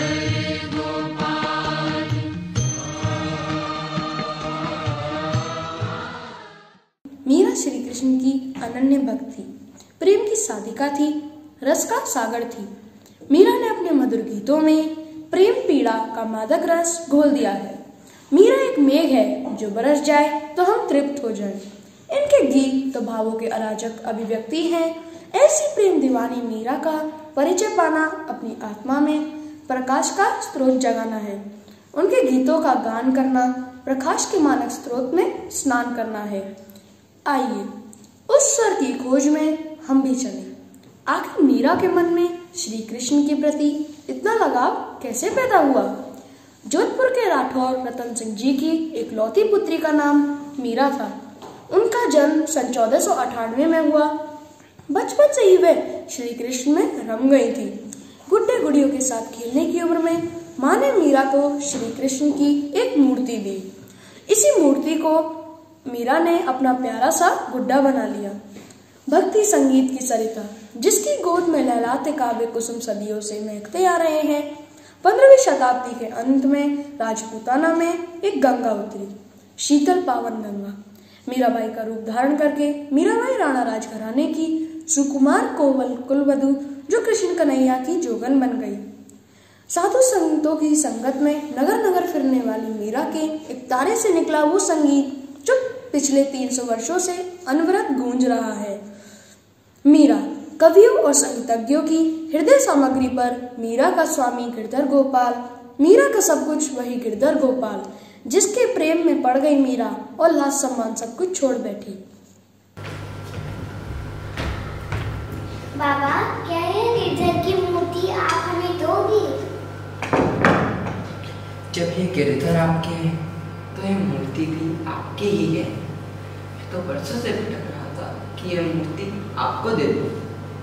मीरा श्री कृष्ण की अनन्य भक्त थी, प्रेम की साधिका थी, रस का सागर थी। मीरा ने अपने मधुर गीतों में प्रेम पीड़ा का मादक रस घोल दिया है। मीरा एक मेघ है जो बरस जाए तो हम तृप्त हो जाएं। इनके गीत तो भावों के अराजक अभिव्यक्ति हैं। ऐसी प्रेम दीवानी मीरा का परिचय पाना अपनी आत्मा में प्रकाश का स्रोत जगाना है। उनके गीतों का गान करना प्रकाश के मानक स्रोत में स्नान करना है। आइए उस स्वर की खोज में हम भी चलें। आखिर मीरा के मन में श्री कृष्ण के प्रति इतना लगाव कैसे पैदा हुआ? जोधपुर के राठौर रतन सिंह जी की एक लौती पुत्री का नाम मीरा था। उनका जन्म सन 1498 में हुआ। बचपन से ही वह श्री कृष्ण में रम गई थी। गुड्डे गुड़ियों के साथ खेलने की उम्र में माँ ने मीरा को श्री कृष्ण की एक मूर्ति दी। इसी मूर्ति को मीरा ने अपना प्यारा सा गुड्डा बना लिया। भक्ति संगीत की सरिता जिसकी गोद में लहलाते काव्य कुसुम सदियों से महकते आ रहे हैं। 15वीं शताब्दी के अंत में राजपूताना में एक गंगा उतरी, शीतल पावन गंगा। मीराबाई का रूप धारण करके मीराबाई राणा राजघराने की सुकुमार कोमल कुलवधु जो कृष्ण कन्हैया की जोगन बन गई। साधु संतों की संगत में नगर नगर फिरने वाली मीरा के एक तारे से निकला वो संगीत जो पिछले 300 वर्षों से अनवरत गूंज रहा है। मीरा कवियों और संगीतज्ञों की हृदय सामग्री पर मीरा का स्वामी गिरधर गोपाल, मीरा का सब कुछ वही गिरधर गोपाल, जिसके प्रेम में पड़ गई मीरा और लाज सम्मान सब कुछ छोड़ बैठी। बाबा, क्या यह गिरधर की मूर्ति आप हमें दोगे? जब ये गिरधर आपके हैं तो यह मूर्ति भी आपकी ही है। मैं तो बरसों से भटक रहा था कि यह मूर्ति आपको दे दूं।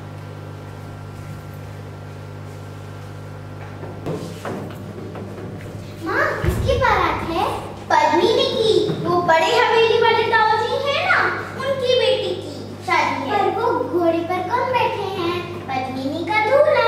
माँ, किसकी बारात है? पद्मिनी की। वो बड़े हवेली वाले ताऊजी हैं ना, उनकी बेटी की शादी है। पर वो घोड़े पर कौन बैठे हैं? पद्मिनी का दूल्हा।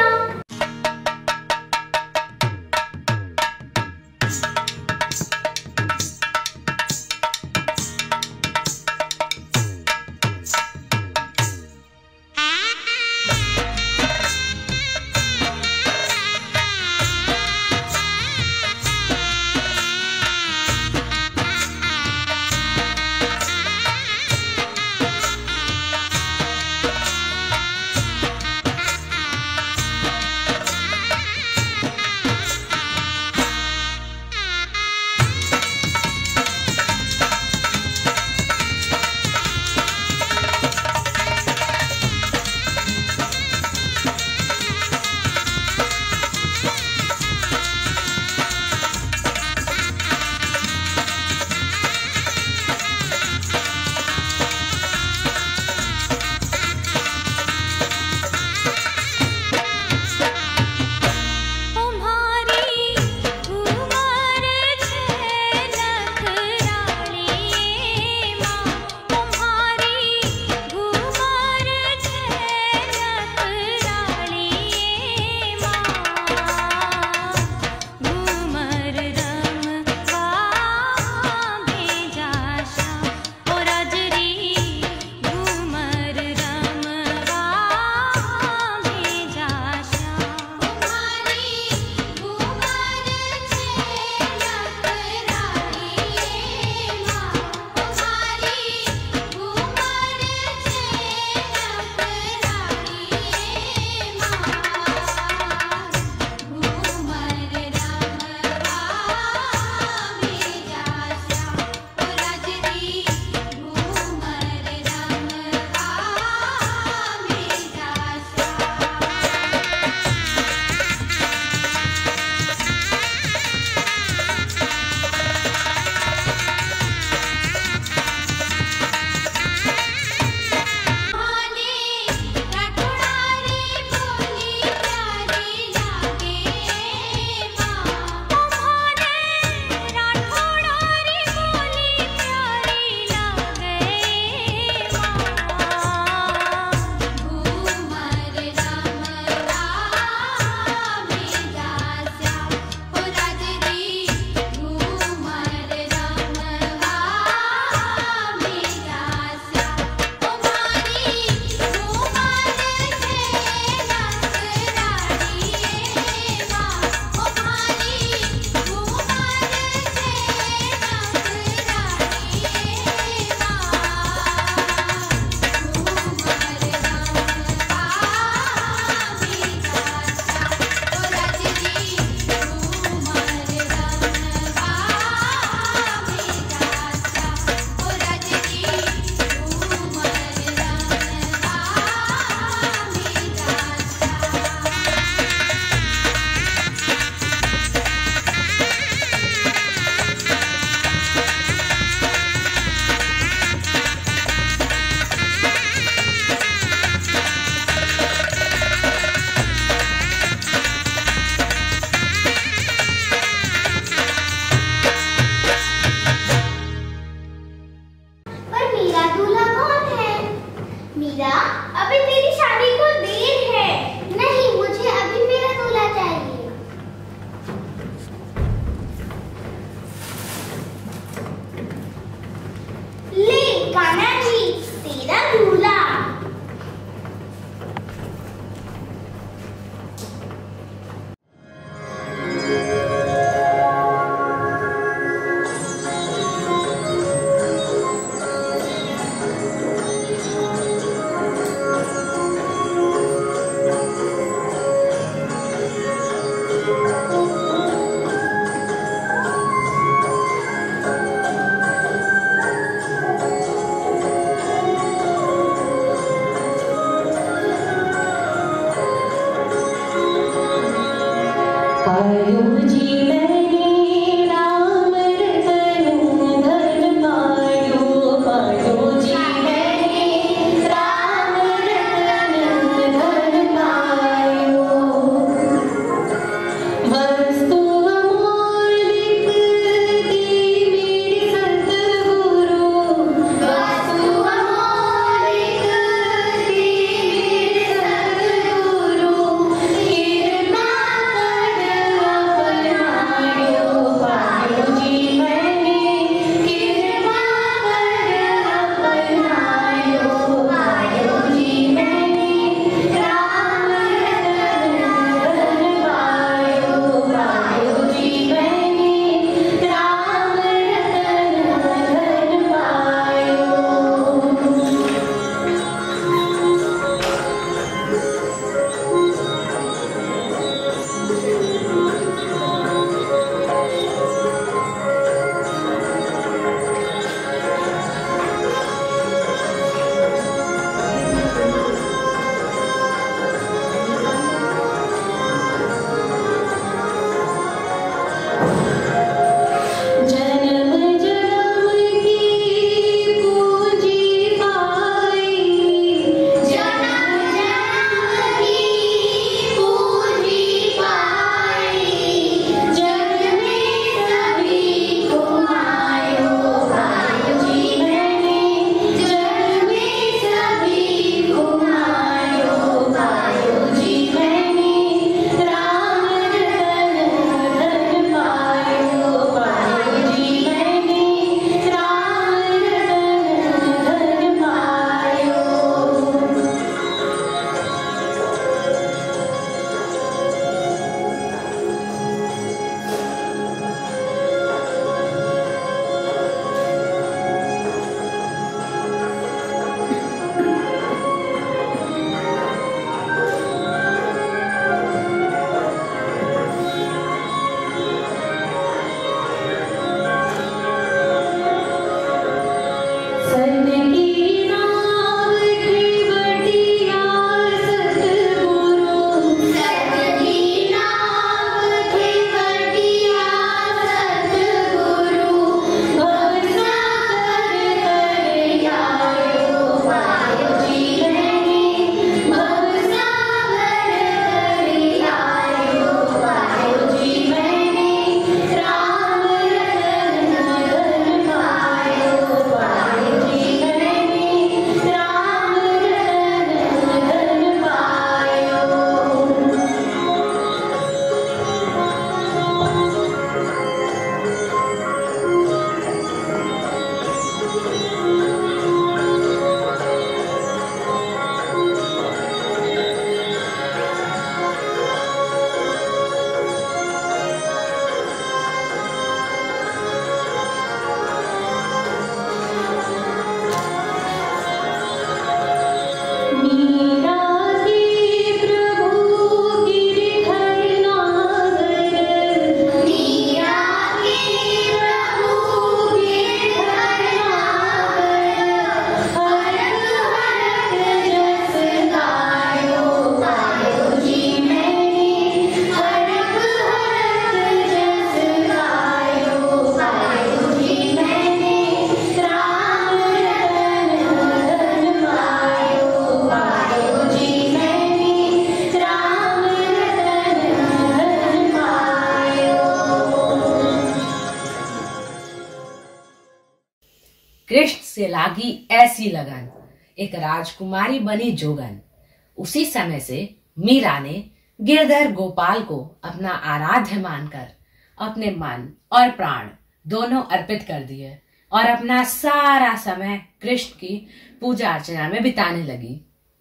कृष्ण से लागी ऐसी लगन, एक राजकुमारी बनी जोगन। उसी समय से मीरा ने गिरधर गोपाल को अपना आराध्य मानकर अपने मन और प्राण दोनों अर्पित कर दिए और अपना सारा समय कृष्ण की पूजा अर्चना में बिताने लगी।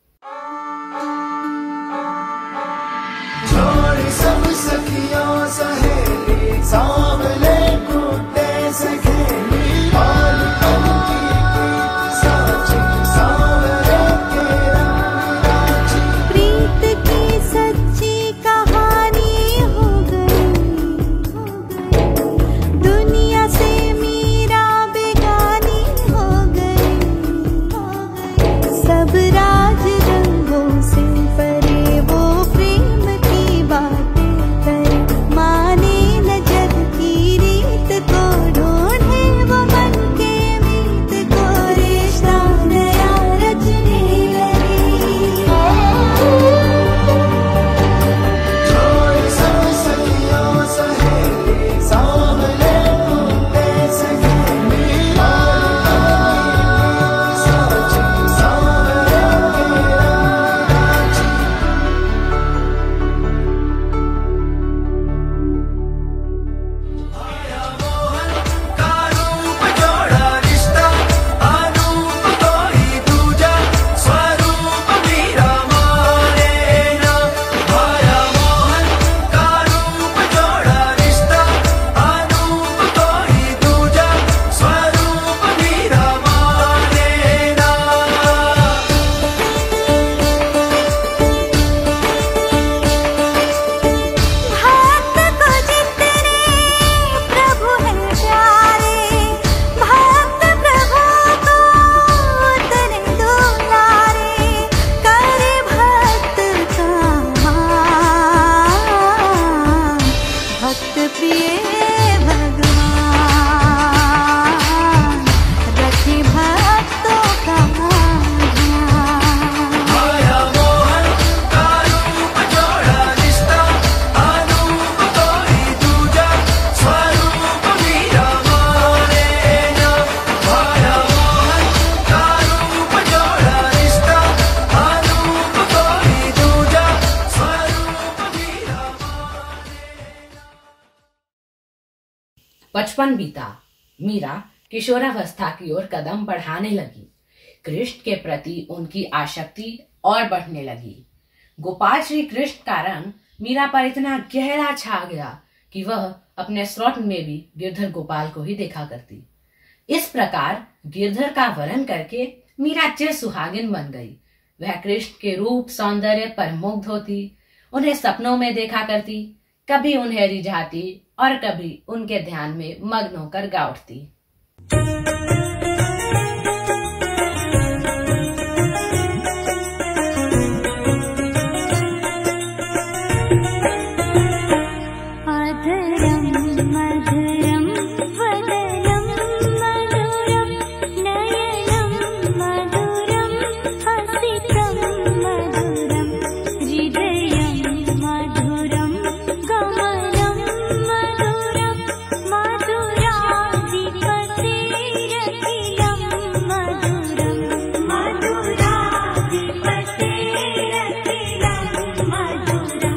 सब सखियों सहेली सांवले कुत्ते से खेली, बाल पल की प्रीत साची सांवरे के रंग राची। प्रीत की सच्ची कहानी हो गई, दुनिया से मीरा बेगानी हो गई। सब राज रंगों से परे वो प्रेम की बातें करे, माने न जग की रीत को, ढूंढे वो मन के मीत को, रिश्ता नया रचने लगी। जोड़ी सब सखियों सहेली सांवले कुत्ते से खेली, बाल पल की साची सांवरे के रंग राची। का रूप जोड़ा रिश्ता, अनूप कोई दूजा, स्वरूप मीरा माने ना। माया मोहन का रूप जोड़ा रिश्ता, अनूप कोई दूजा, स्वरूप मीरा माने ना। भक्त को जितने प्रभु हैं प्यारे, भक्त प्रभु को उतने दुलारे, करे भक्त का मान, भक्त प्रिय भगवान, रखे भक्तों का ध्यान। माया मोहन का रूप जोड़ा रिश्ता, अनूप कोई दूजा, स्वरूप मीरा माने ना। माया मोहन का रूप जोड़ा रिश्ता, अनूप कोई दूजा, स्वरूप मीरा माने। बचपन बीता, मीरा किशोरावस्था की ओर कदम बढ़ाने लगी। कृष्ण के प्रति उनकी आसक्ति और बढ़ने लगी। गोपाल श्री कृष्ण का रंग मीरा पर इतना गहरा छा गया कि वह अपने स्वप्न में भी गिरधर गोपाल को ही देखा करती। इस प्रकार गिरधर का वरण करके मीरा चिर सुहागिन बन गई। वह कृष्ण के रूप सौंदर्य पर मुग्ध होती, उन्हें सपनों में देखा करती, कभी उन्हें रिझाती और कभी उनके ध्यान में मग्न होकर गा उठती। अधरम मधुरम वदनम मधुरम, नयनम मधुरम हसितम मधुरम, हृदयम मधुरम गमनम मधुरम, मधुराधिपतेरखिलम मधुरम, मधुराधिपतेरखिलम मधुरम।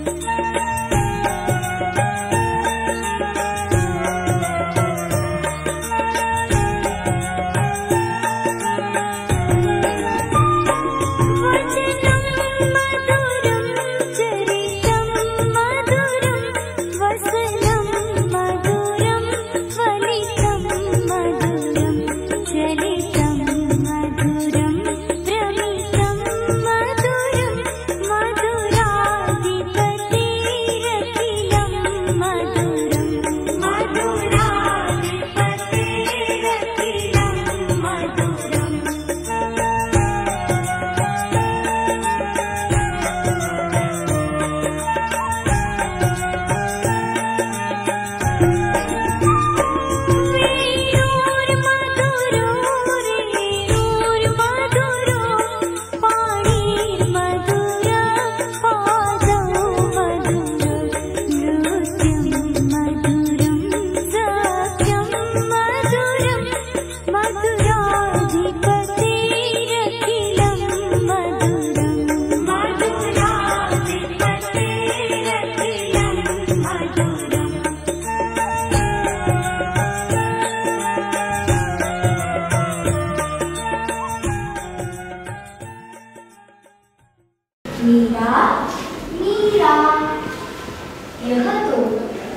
वचनं मधुरं चरितं मधुरं, वसनं मधुरं फलितं मधुरं, चलितं मधुरं भ्रमितं मधुरं, मधुराधिपतेरखिलं मधुरं, मधुराधिपतेरखिलं मधुरम्। वेणुर्मधुरो रेणुर्मधुरो, पाणिर्मधुरा पादौ मधुरं, नृत्यं मधुरं सख्यं मधुरं, मधुरा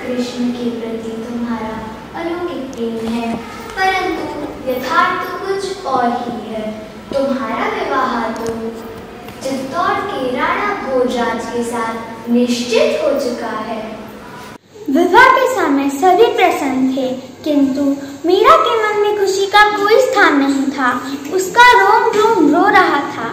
कृष्ण के प्रति तुम्हारा अलौकिक प्रेम है, परंतु यथार्थ तो कुछ और ही है। तुम्हारा विवाह तो चित्तौड़ के राणा भोजराज के साथ निश्चित हो चुका है। विवाह के समय सभी प्रसन्न थे, किंतु मीरा के मन में खुशी का कोई स्थान नहीं था। उसका रोम रोम रो रहा था।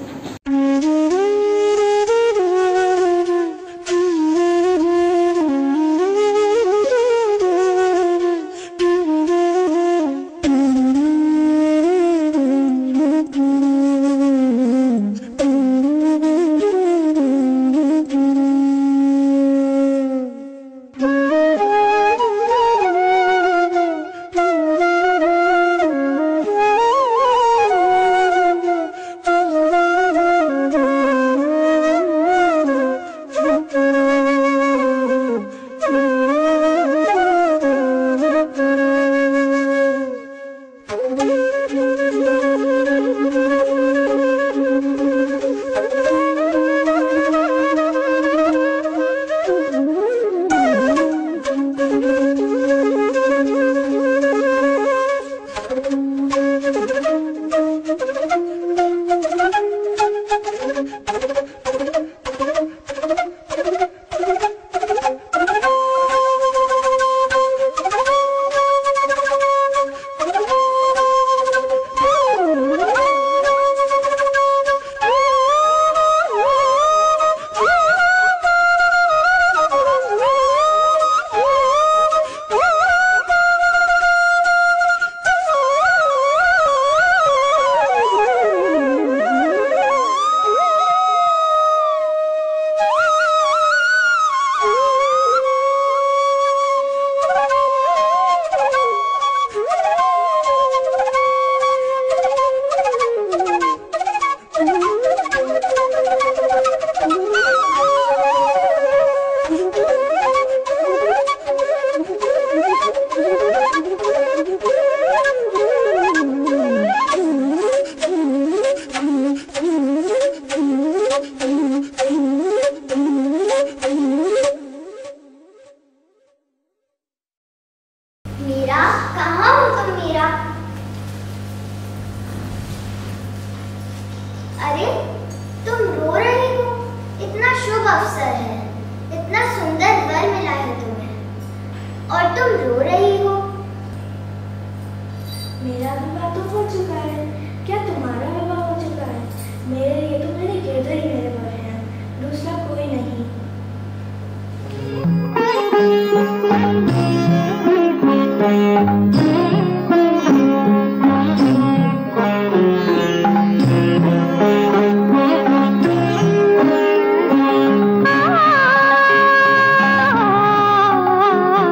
मीरा, कहाँ हो तुम मीरा? अरे तुम रो रही हो? इतना शुभ अवसर है, इतना सुंदर वर मिला है तुम्हें और तुम रो रही हो। मेरा विवाह तो हो चुका है। क्या तुम्हारा विवाह हो चुका है? मेरे लिए तो मेरे गिरधर ही मेरे वर हैं, दूसरा कोई नहीं।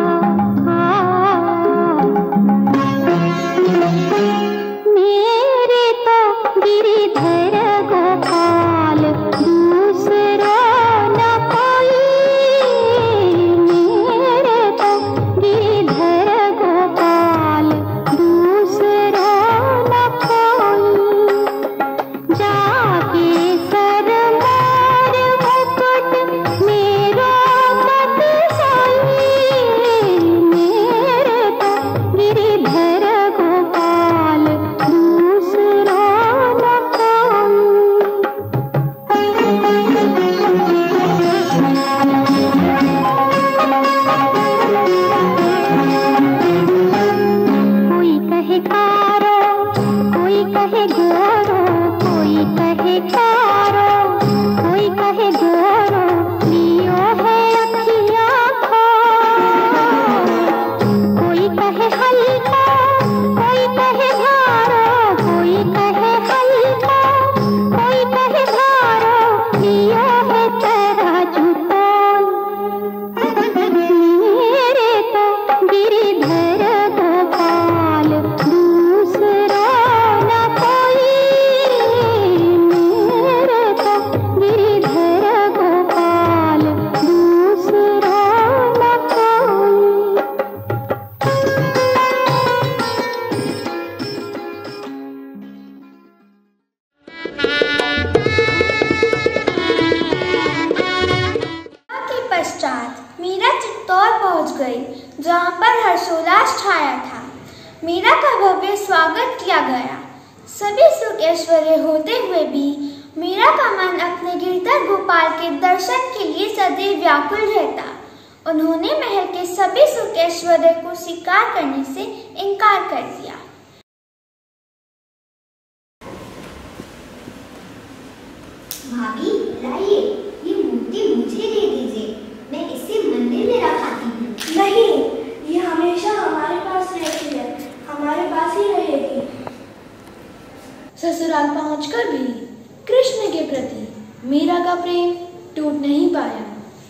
मेरे पहुंच गई, जहां पर हर्षोल्लास छाया था। मीरा का भव्य स्वागत किया गया। सभी सुख ऐश्वर्य होते हुए भी मीरा का मन अपने गिरधर गोपाल के दर्शन के लिए सदैव व्याकुल रहता। उन्होंने महल के सभी सुख ऐश्वर्य को स्वीकार करने से इनकार कर दिया। भाभी लाइए, ये मूर्ति मुझे दे दीजिए, मैं इसे मंदिर में रखाती हूँ। नहीं, ये हमेशा हमारे पास रहती है, हमारे पास ही रहेगी। ससुराल पहुंचकर भी कृष्ण के प्रति मीरा का प्रेम टूट नहीं पाया।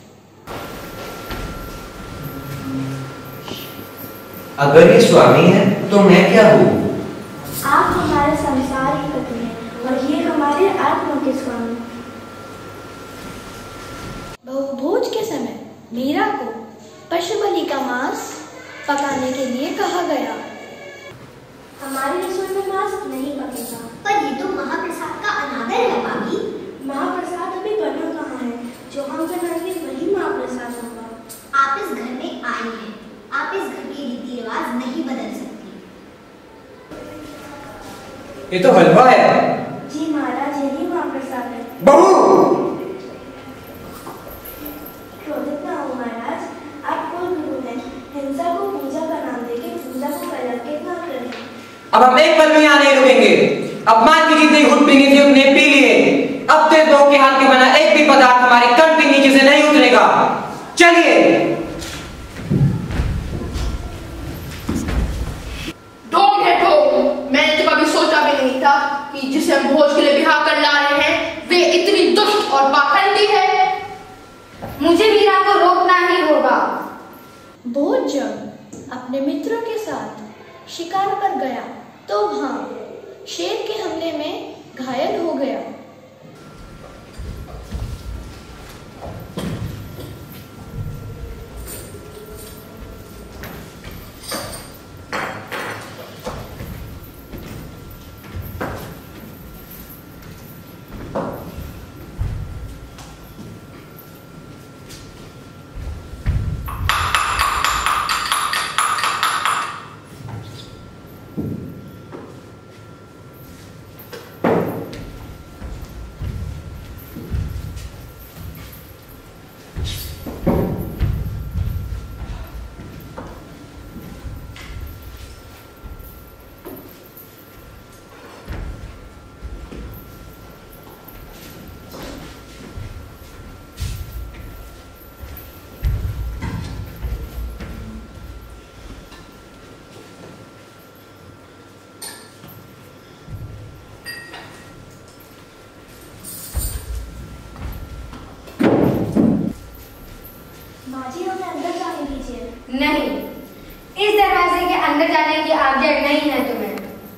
अगर ये स्वामी है तो मैं क्या हूँ? आप हमारे संसार के पति हैं और ये हमारे आत्मा के स्वामी। बहुभोज के समय मीरा को पशु बलि का मांस पकाने के लिए कहा गया। हमारी रसोई में मांस नहीं पकेगा। पर ये तो महाप्रसाद का अनादर है भाभी। महाप्रसाद अभी बना कहाँ है? जो हम बनाएंगे वही महाप्रसाद होगा। आप इस घर में आई हैं, आप इस घर के रीति रिवाज नहीं बदल सकती। ये तो हलवा है। जी महाराज, यही महाप्रसाद है। बहू! क्रोधित ना हो महाराज, आप कुल गुरु हैं। हिंसा को पूजा का नाम देके पूजा को कलंकित ना करें। अब हम एक पल में यहाँ नहीं रुकेंगे। अपमान की जितनी घुट पीनी थी उतने पी लिए। अब तेरे दो के हाथ में बना एक भी पदार्थ हमारे कंठ के नीचे से नहीं उतरेगा। चलिए। ढोंग है ढोंग। मैंने तो कभी सोचा भी नहीं था कि जिसे हम भोज के लिए बिहार कर ला रहे हैं वे इतनी दुष्ट और पाखंडी है। मुझे मीरा को रोकना ही होगा। भोज जब अपने मित्रों के साथ शिकार पर गया तो वहां शेर के हमले में घायल हो गया। नहीं, इस दरवाजे के अंदर जाने की आज्ञा नहीं है तुम्हें।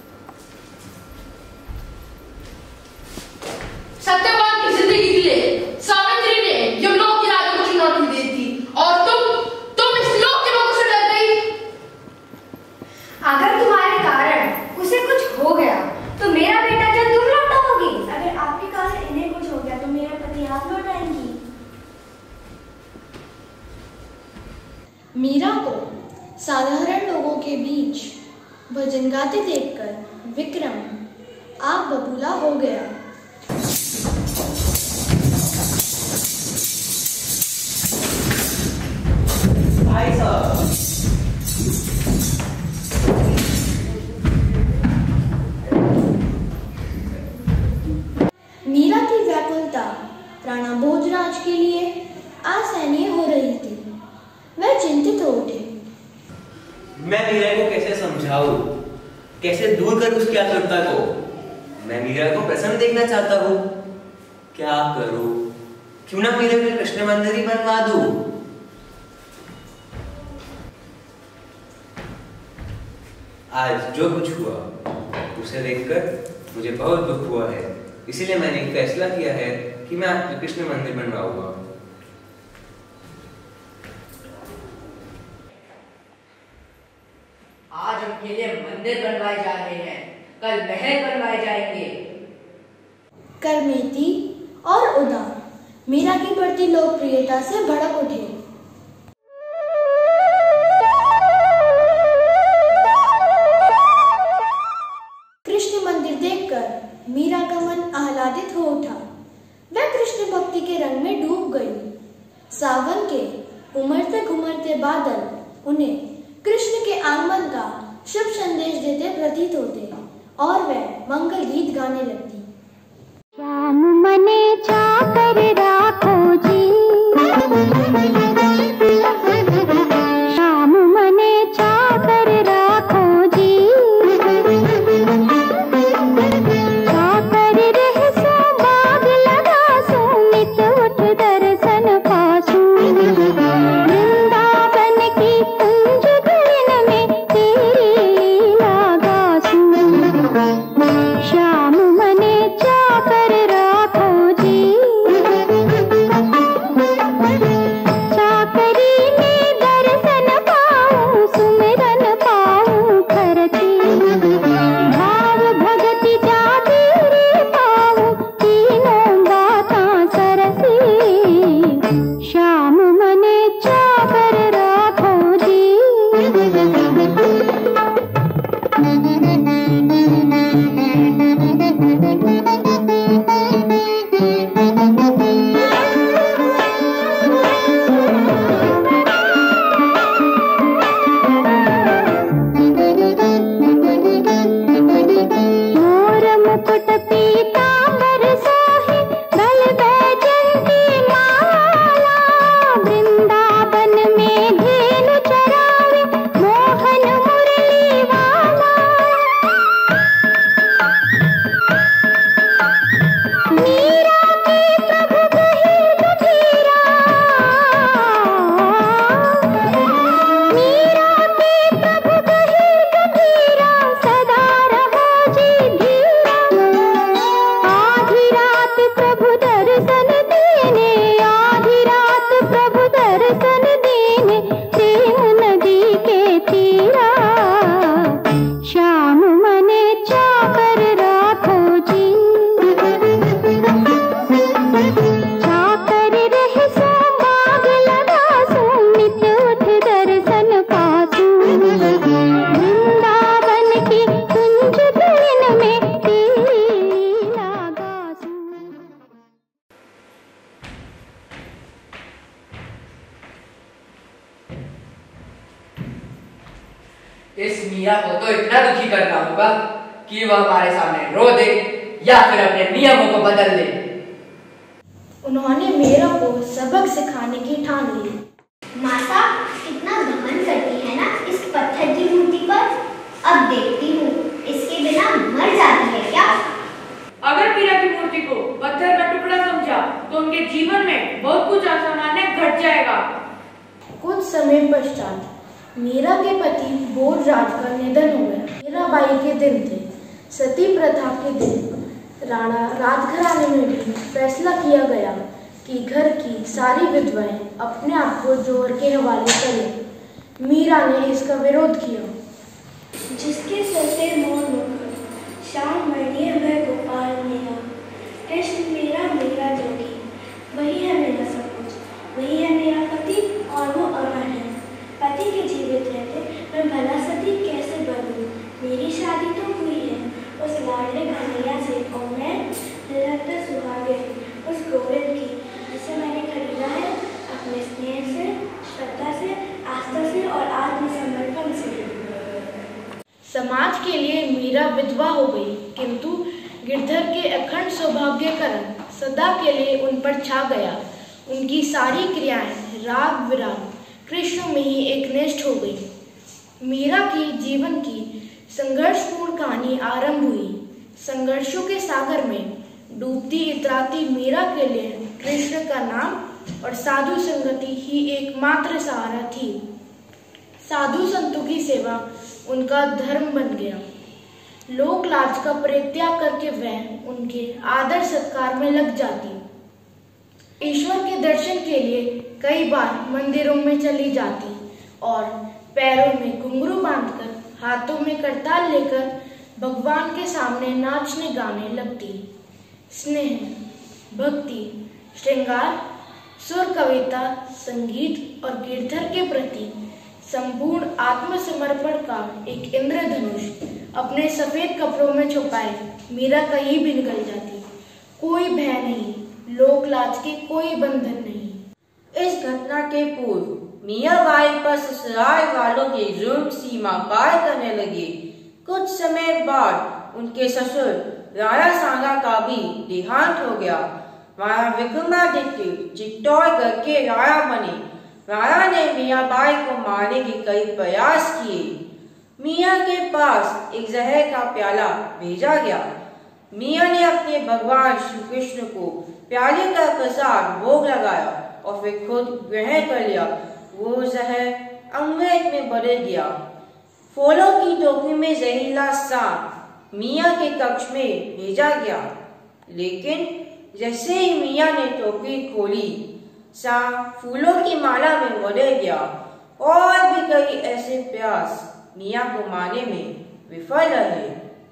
सत्यवान की जिंदगी के लिए सावित्री ने यमलोक की राजा को चुनौती दी थी और तुम इस लोक के लोगों से डर गई। अगर तुम्हारे कारण उसे कुछ हो गया तो मेरा बेटा क्या तुम लौटाओगी? अगर आपके कारण इन्हें कुछ हो गया तो मेरा पति आप लौटाएंगी। मीरा को साधारण लोगों के बीच भजन गाते देखकर विक्रम आप बबूला हो गया। भाई साहब, मीरा की व्याकुलता राणा भोजराज के लिए असहनीय हो रही थी। वह चिंतित हो उठे। मैं मीरा को कैसे समझाऊं? कैसे दूर करूं उसकी आतुरता को? मैं मीरा को प्रसन्न देखना चाहता हूँ। क्या करूं? क्यों ना मीरा के कृष्ण मंदिर ही बनवा दूं? आज जो कुछ हुआ उसे देखकर मुझे बहुत दुख हुआ है, इसीलिए मैंने एक फैसला किया है कि मैं आज कृष्ण मंदिर बनवाऊंगा। आज उनके लिए मंदिर बनवाए जा रहे हैं, कल महल बनवाए जाएंगे। करमेती और उदार मीरा की बढ़ती लोकप्रियता से भड़क उठे। उन्हें कृष्ण के आगमन का शुभ संदेश देते प्रतीत होते और वह मंगल गीत गाने लगती। श्याम मने चाकर राखो जी, श्याम मने चाकर राखो जी, चाकर रह सो बाग लगा सो, नित उठ दर्शन पासू, वृंदावन की कुंज गगन में तेरी लीला गासू, श्याम मने चाकर राखो जी। चाकरी में दर्शन पाऊं, सुमिरन पाऊं करती, भाव भगति जागीरे पाऊं, तीनों बातां सरसी, श्याम मने चाकर राखो जी। मोर मुकुट पीतांबर सोहे, बल बैजंती माला, वृंदावन में धेनु चरावे, मोहन मुरली वाला, मीरा के प्रभु कहे कबीरा, मीरा के प्रभु कहे कबीरा, सदा रहो जी धीरा, आधी रात प्रभु दर्शन देने, आधी रात प्रभु दर्शन देने, प्रेम नदी के तीरा, श्याम मने चाकर राखो जी। चाकर रह सो बाग लगा सो, नित उठ दर्शन पासू, वृंदावन की कुंज गगन में तेरी लीला गासू। इस मीरा को तो इतना दुखी करना होगा कि वह हमारे सामने रो दे या फिर अपने नियमों को बदल दे। उन्होंने मीरा को सबक सिखाने की ठान ली। माता कितना घमंड करती है ना इस पत्थर की मूर्ति पर। अब देखती हूँ इसके बिना मर जाती है क्या। अगर मीरा की मूर्ति को पत्थर का टुकड़ा समझा तो उनके जीवन में बहुत कुछ असामान्य घट जाएगा। कुछ समय पश्चात मीरा के पति भोजराज का निधन हो गया। मीराबाई के दिन थे, सती प्रथा के दिन। राणा राजघराने में भी फैसला किया गया कि घर की सारी विधवाएं अपने आप को जोर के हवाले करें। मीरा ने इसका विरोध किया। जिसके सर से मोर मुकुट, श्याम मणिये वह गोपाल मेरा, कृष्ण मेरा मेरा जोगी, वही है मेरा सब कुछ, वही है मेरा पति और वो अमर है। पति के जीवित रहते मैं भला सती कैसे बनूं। मेरी शादी तो हुई है उस लाडले कन्हैया से और मैं निरंतर सुहागिन उस गोविंद की, जिसे मैंने खरीदा है अपने स्नेह से, श्रद्धा से, आस्था से और आत्मसमर्पण से। समाज के लिए मीरा विधवा हो गई, किंतु गिरधर के अखंड सौभाग्य कारण सदा के लिए उन पर छा गया। उनकी सारी क्रियाएं राग विराग कृष्ण में ही एकनिष्ठ हो गई। मीरा की जीवन की संघर्षपूर्ण कहानी आरंभ हुई। संघर्षों के सागर में डूबती इतराती मीरा के लिए कृष्ण का नाम और साधु संगति ही एकमात्र सहारा थी। साधु संतों की सेवा उनका धर्म बन गया। लोक लाज का परित्याग करके वह उनके आदर सत्कार में लग जाती। ईश्वर के दर्शन के लिए कई बार मंदिरों में चली जाती और पैरों में घुंघरू बांधकर, हाथों में करताल लेकर भगवान के सामने नाचने गाने लगती। स्नेह, भक्ति, श्रृंगार, सुर, कविता, संगीत और गिरधर के प्रति संपूर्ण आत्मसमर्पण का एक इंद्रधनुष अपने सफेद कपड़ों में छुपाए मीरा कहीं भी निकल जाती। कोई भय नहीं, लोक लाज के कोई बंधन नहीं। इस घटना के पूर्व मीराबाई पर ससुराल वालों के जुर्म सीमा पार करने लगे। कुछ समय बाद उनके ससुर राणा सांगा का भी देहांत हो गया। राणा विक्रमादित्य चित्तौड़गढ़ के राणा बने। राणा ने मीराबाई को मारने के कई प्रयास किए। मियाँ के पास एक जहर का प्याला भेजा गया। मियाँ ने अपने भगवान श्री कृष्ण को प्याले का प्रसाद भोग लगाया और फिर खुद ग्रहण कर लिया। वो जहर अमृत में बदल गया। फूलों की टोकरी में जहरीला सांप मियाँ के कक्ष में भेजा गया, लेकिन जैसे ही मियाँ ने टोकरी खोली, सांप फूलों की माला में बदल गया। और भी कई ऐसे प्रयास मियाँ को मारने में विफल रहे।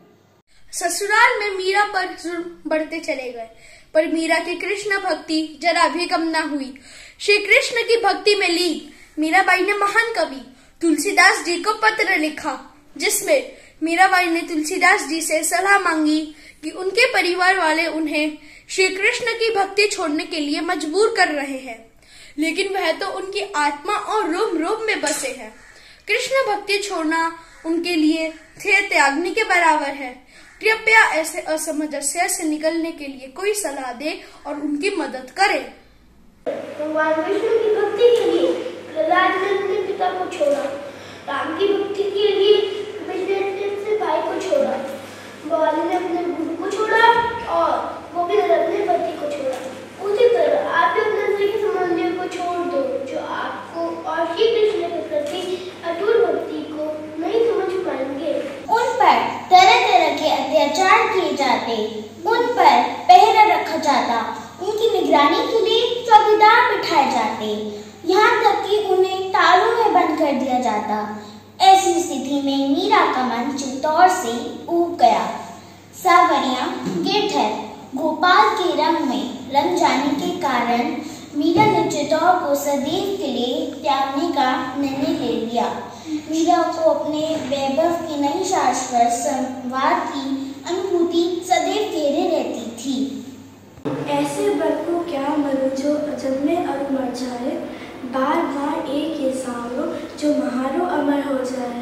ससुराल में मीरा पर जुर्म बढ़ते चले गए, पर मीरा की कृष्ण भक्ति जरा भी कम न हुई। श्री कृष्ण की भक्ति में लीन मीराबाई ने महान कवि तुलसीदास जी को पत्र लिखा, जिसमें मीराबाई ने तुलसीदास जी से सलाह मांगी कि उनके परिवार वाले उन्हें श्री कृष्ण की भक्ति छोड़ने के लिए मजबूर कर रहे हैं, लेकिन वह तो उनकी आत्मा और रोम रोम में बसे हैं। कृष्ण भक्ति छोड़ना उनके लिए त्याग्नि के बराबर है। कृपया ऐसे असमंजस्य से निकलने के लिए कोई सलाह दे और उनकी मदद करे। भगवान विष्णु की भक्ति के लिए प्रहलाद ने अपने पिता को छोड़ा, राम की भक्ति के लिए से भाई को छोड़ा, बाली ने अपने गुरु को छोड़ा और गोविंद ने अपने पति को छोड़ा। उसी तरह आप भी अपने अंदर के संबंधियों को छोड़ दो जो आपको और श्री कृष्ण के प्रति अटूट भक्ति को नहीं समझ पाएंगे। उन पर तरह तरह के अत्याचार किए जाते, उन पर पहरा रखा जाता, उनकी निगरानी के लिए चौकीदार बिठाए जाते, यहाँ तक कि उन्हें तालों में बंद कर दिया जाता। ऐसी स्थिति में मीरा का मन चित्तौड़ से ऊब गया। सावरिया गिरधर गोपाल के रंग में रंग जाने के कारण मीरा ने चित्तौड़ को सदैव के लिए त्यागने का निर्णय ले लिया। मीरा को अपने वैभव की नई शाश्वत संवाद की अनुभूति सदैव घेरे रहती थी। ऐसे बर को क्या मरो जो अजब में और मर जाए, बार बार एक ये सांवरो जो महारो अमर हो जाए।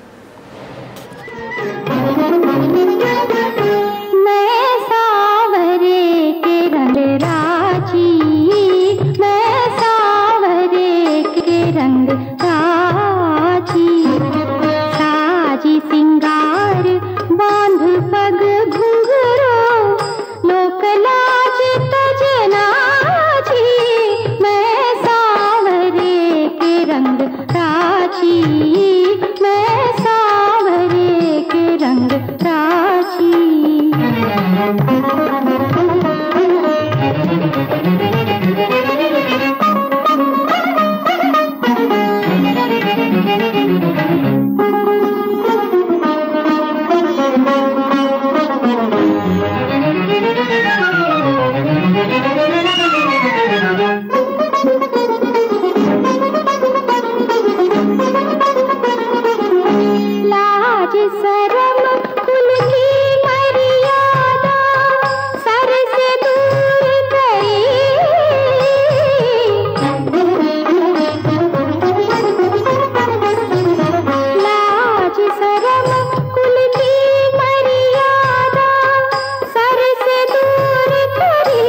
मैं सावरे के रंग राजी, मैं सावरे के रंग राजी, साजी सिंगार बांध पग घुंघरो, लोक लाज तजना जी, मैं सावरे के रंग राजी, मैं सावरे के रंग राजी। लाज शरम कुल की मर्यादा सर से दूर करी, लाज शरम कुल की मर्यादा सर से दूर करी,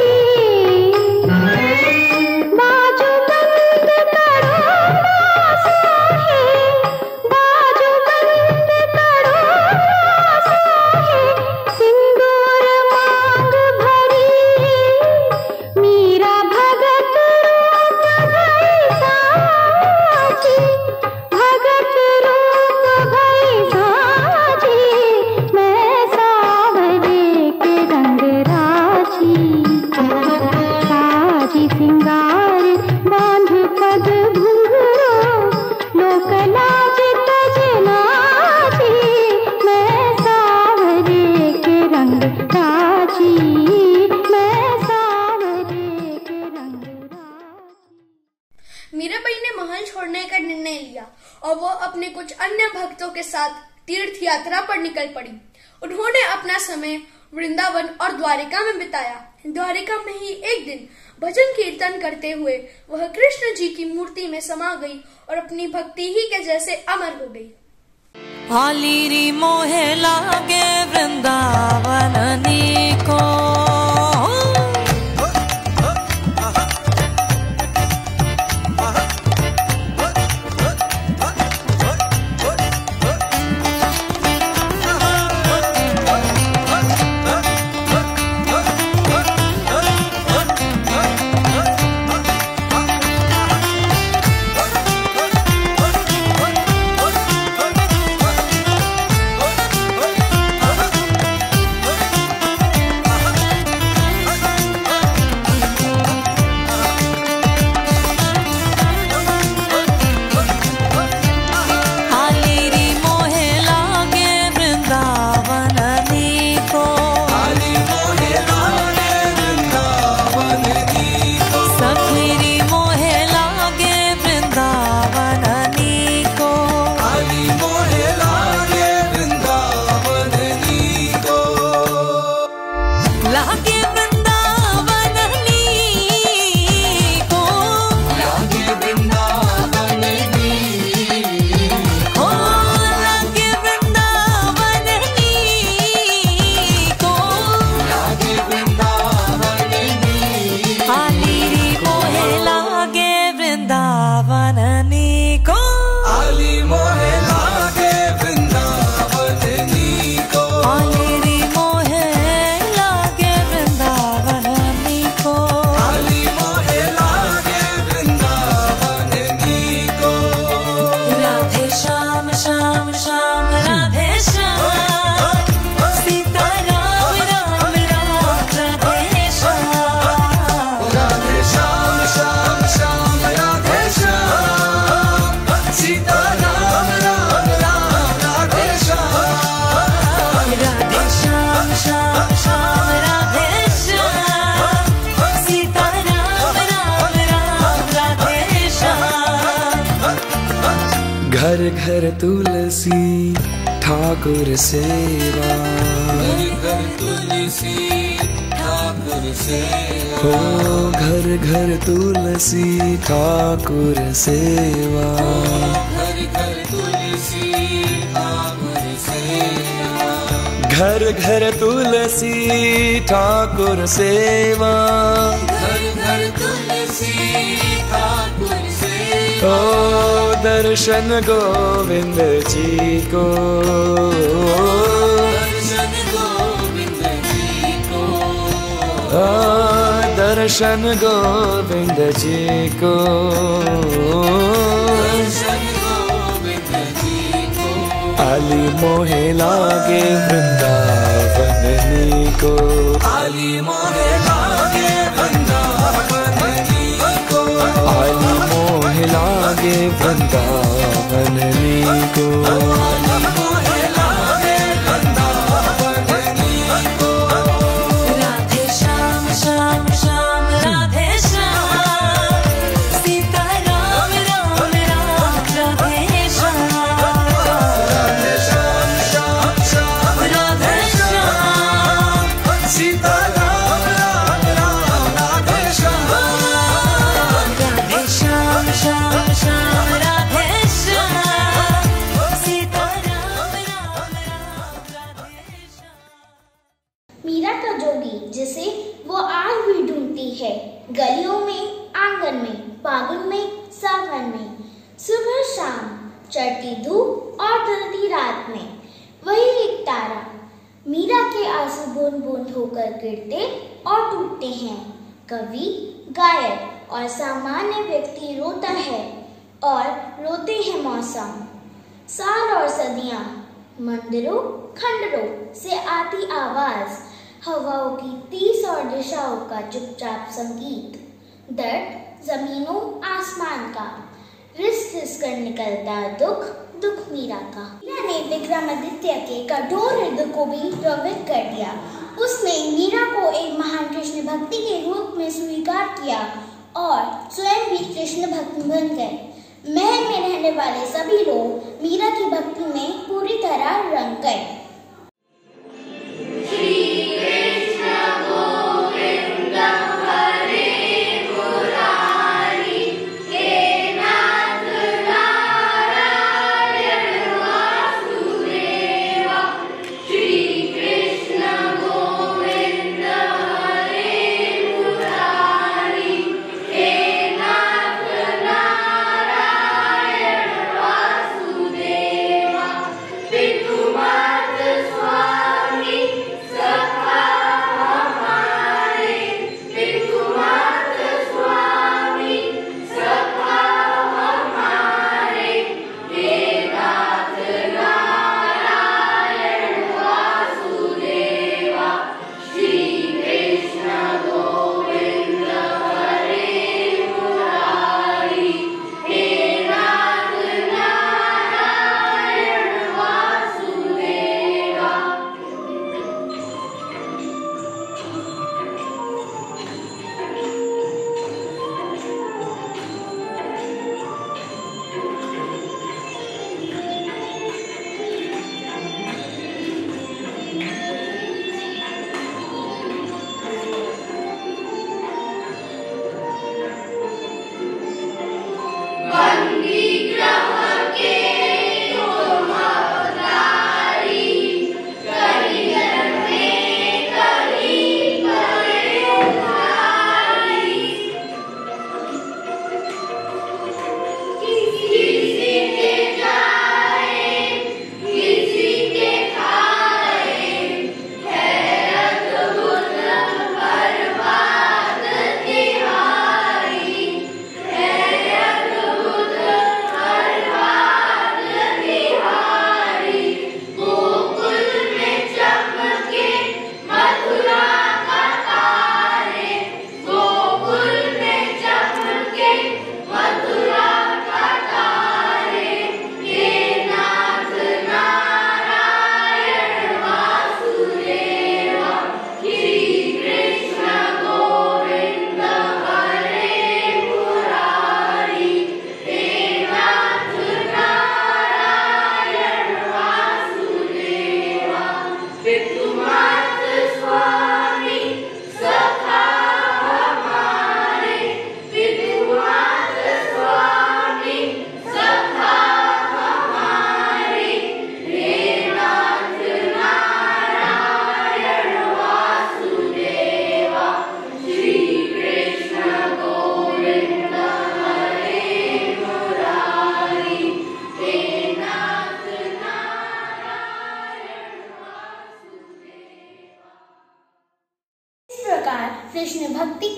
बाजू बंद करो साहे, बाजू बंद करो साहे, सिंदूर मांग भरी, मीरा भगत रूप भई साजी, भगत रूप भई साजी, मैं सावरे के रंग राजी, साजी सिंगार बांध पग घुंघरो, लोक लाज तजना जी, मैं सावरे के रंग राजी, मैं सावरे के रंग राजी। मीराबाई ने महल छोड़ने का निर्णय लिया और वो अपने कुछ अन्य भक्तों के साथ तीर्थ यात्रा पर निकल पड़ी। उन्होंने अपना समय वृंदावन और द्वारिका में बिताया। द्वारिका में ही एक दिन भजन कीर्तन करते हुए वह कृष्ण जी की मूर्ति में समा गई और अपनी भक्ति ही के जैसे अमर हो गई। आलीरी मोहे लागे वृंदावन नीको, घर घर तुलसी ठाकुर सेवा, घर घर तुलसी ठाकुर सेवा, हो घर घर तुलसी ठाकुर सेवा, घर घर तुलसी ठाकुर सेवा, घर घर तुलसी ठाकुर सेवा, घर घर तुलसी ठाकुर सेवा, ओ दर्शन गोविंद जी को, दर्शन गोविंद जी को, दर्शन गोविंद जी को, दर्शन गोविंद जी को, आली मोहे लागे वृंदावन नीको, आली मोहे लागे वृंदावन नीको, आली मोहे लागे वृंदावन नीको, आली मोहे लागे वृंदावन नीको, राधे श्याम श्याम श्याम राधे श्याम, सीता राम राम राम राधे श्याम, राधे श्याम श्याम श्याम राधे श्याम, सीता राम राम राम राधे श्याम, राधे श्याम श्याम श्याम राधे श्याम, सीता राम राम राम राधे श्याम। मीरा का जोगी जिसे वो आज भी ढूंढती है, गलियों में, आंगन में, फागुन में, सावन में, सुबह शाम, चढ़ती धूप और ढलती रात में, वही एक तारा। मीरा के आंसू बूंद बूंद होकर गिरते और टूटते हैं। कवि, गायक और सामान्य व्यक्ति रोता है और रोते हैं मौसम। साल और सदियां, मंदिरों खंडरों से आती आवाज, हवाओं की 30 और दिशाओं का चुपचाप संगीत, दर्द जमीनों आसमान का, रिस रिस कर निकलता दुख, दुख मीरा का। मीरा ने विक्रमादित्य के कठोर हृदय को भी द्रवित कर दिया। उसने मीरा को एक महान कृष्ण भक्ति के रूप में स्वीकार किया और स्वयं भी कृष्ण भक्त बन गए। महल में रहने वाले सभी लोग मीरा की भक्ति में पूरी तरह रंग गए।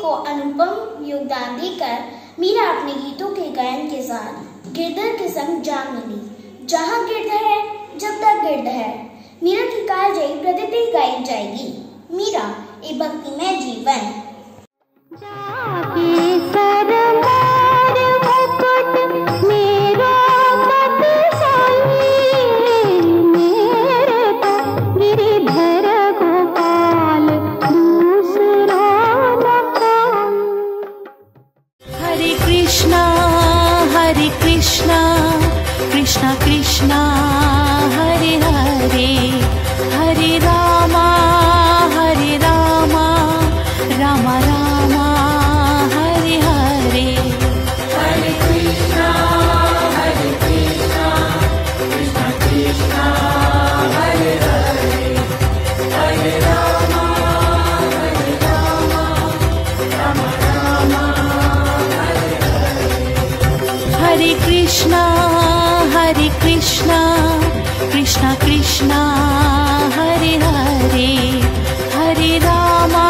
को अनुपम योगदान देकर मीरा अपने गीतों के गायन के साथ गिरधर के संग जा मिली। जहाँ गिरध है, जब तक गिरध है, मीरा की कालजयी प्रतिदिन गाई जाएगी। मीरा एक भक्तिमय जीवन। कृष्णा कृष्णा हरे हरे, हरे रामा रामा रामा हरे हरे। हरे कृष्णा कृष्णा कृष्णा हरे हरे, हरे रामा रामा रामा हरे हरे। हरे कृष्णा कृष्णा कृष्णा हरे हरे, हरे रामा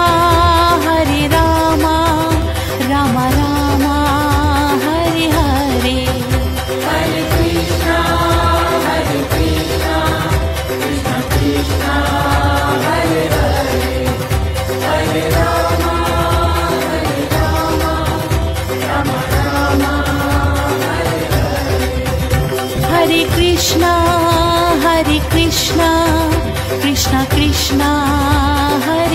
रामा रामा हरे हरे। हरे कृष्णा कृष्णा कृष्णा हरे हरे, हरे रामा रामा रामा हरे हरे। हरे कृष्णा कृष्णा कृष्णा हरे